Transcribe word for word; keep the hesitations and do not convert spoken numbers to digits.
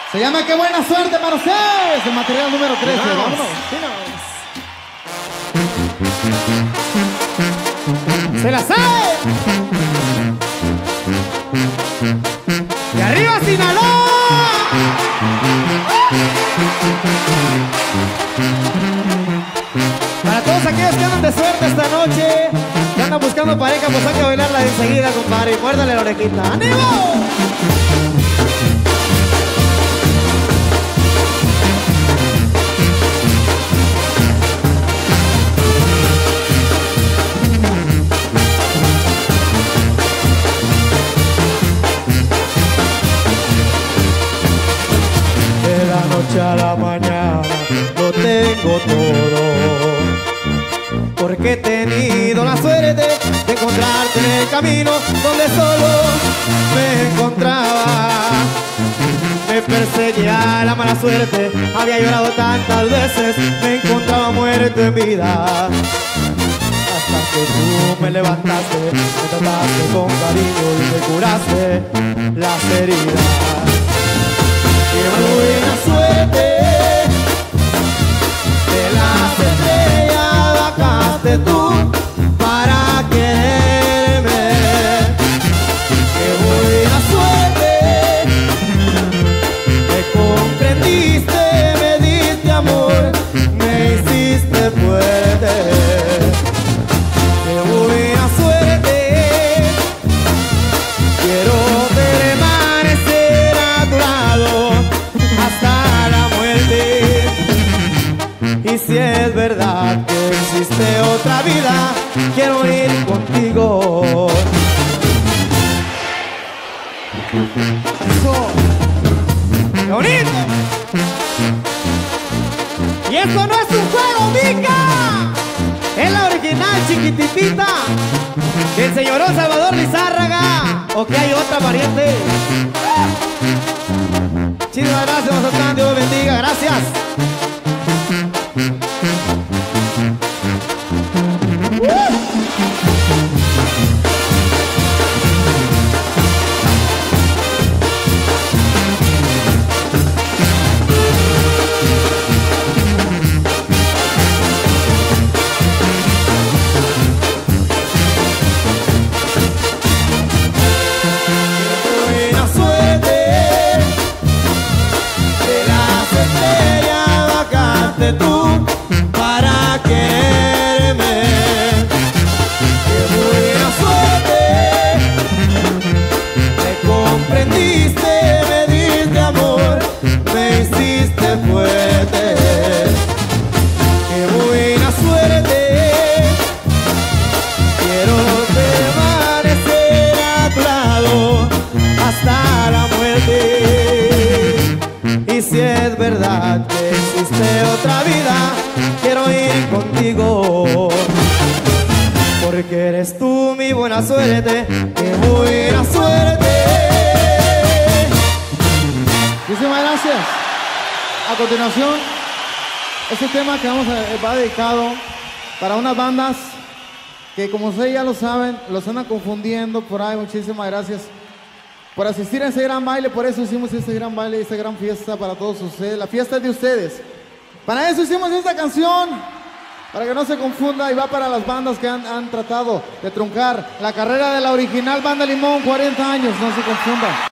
Se llama Qué buena suerte para ustedes. El material número trece. Vámonos. Vámonos. Sí, ¡se la sabe! ¡Y arriba Sinaloa! Para todos aquellos que andan de suerte esta noche, que andan buscando pareja, pues hay que bailarla de enseguida, compadre, y muérdale la orejita. ¡Ánimo! De la noche a la mañana lo tengo todo, porque he tenido la suerte de encontrarte en el camino donde solo me encontraba. Me perseguía la mala suerte, había llorado tantas veces, me encontraba muerto en vida. Hasta que tú me levantaste, me trataste con cariño y me curaste las heridas. ¡Qué buena suerte! De las estrellas bajaste tú para quererme. ¡Qué buena suerte! Me comprendiste, me diste amor, me hiciste fuerte. ¡Qué buena suerte! Quiero permanecer a tu lado hasta la muerte. Y si es verdad que existe otra vida, quiero ir contigo. Eso. ¡Qué bonito! Y esto no es un juego, mica. Es la original chiquititita del señor Salvador Lizárraga. ¿O que hay otra variante? Muchísimas gracias, Mazatlán. Dios bendiga. Gracias. Buena suerte, de las estrellas bajaste tú para quererme. Qué buena suerte, me comprendiste, me diste amor, me hiciste fuerte. Qué buena suerte, quiero permanecer a tu lado hasta la muerte. Y si es verdad que existe otra vida, quiero ir contigo, porque eres tú mi buena suerte. ¡Qué buena suerte! Muchísimas gracias. A continuación, este tema que vamos a, va dedicado para unas bandas que, como ustedes ya lo saben, los andan confundiendo por ahí. Muchísimas gracias por asistir a ese gran baile. Por eso hicimos este gran baile, esta gran fiesta para todos ustedes. La fiesta es de ustedes. Para eso hicimos esta canción, para que no se confunda, y va para las bandas que han, han tratado de truncar la carrera de la original Banda Limón, cuarenta años, no se confundan.